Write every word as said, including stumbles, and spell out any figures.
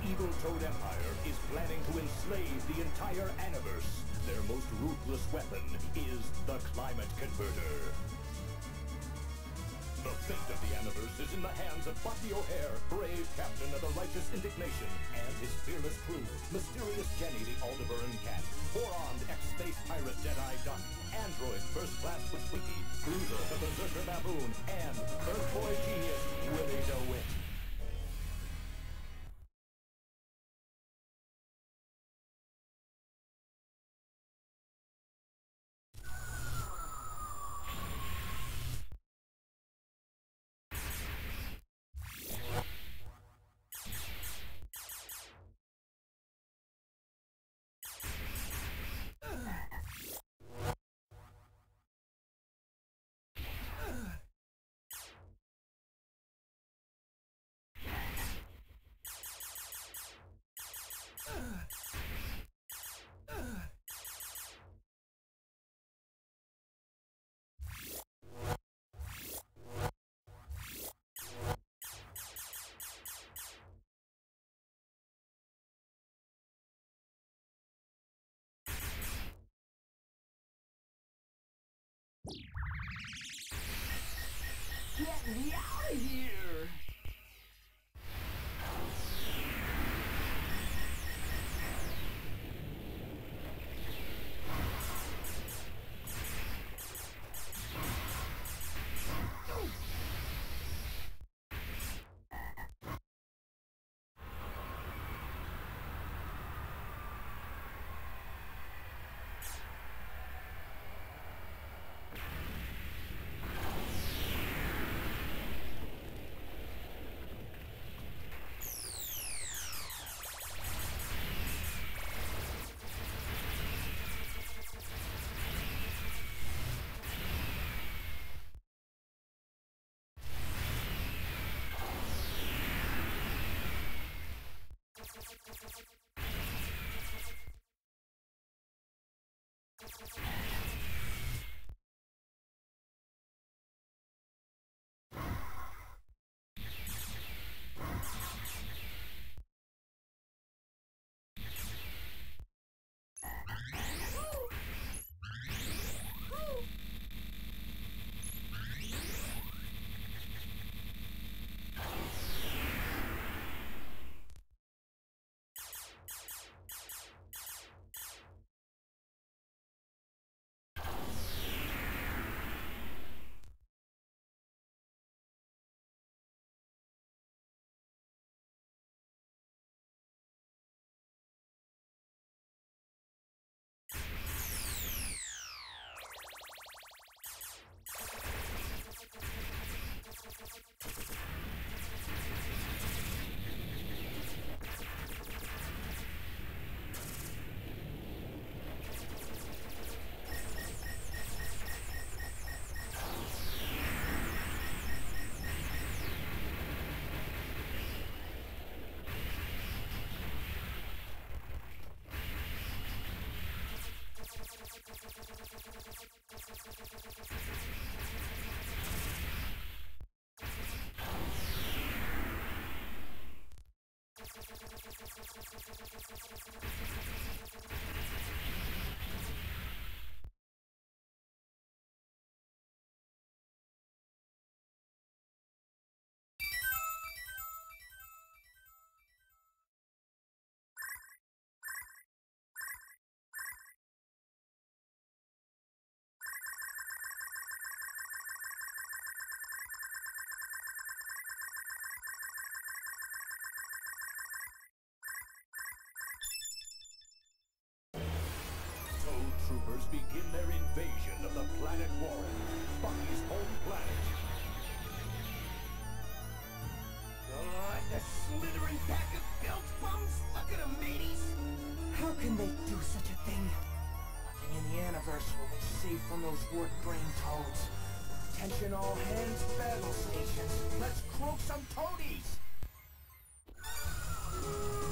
evil Toad Empire is planning to enslave the entire Aniverse. Their most ruthless weapon is the Climate Converter. The fate of the Aniverse is in the hands of Bucky O'Hare, brave captain of the Righteous Indignation, and his fearless crew, Mysterious Jenny the Aldebaran Cat, four-armed ex-space pirate Deadeye Duck, android First Class Witwicky, Bruiser the Berserker Baboon, and Earth Boy Genius Willie DeWitt. Get me out of here! Troopers begin their invasion of the planet Warren, Bucky's home planet. Oh, the slithering pack of bilge bums! Look at them, mateys! How can they do such a thing? Nothing in the Aniverse will be safe from those wart brain toads. Attention all hands, battle stations. Let's croak some toadies!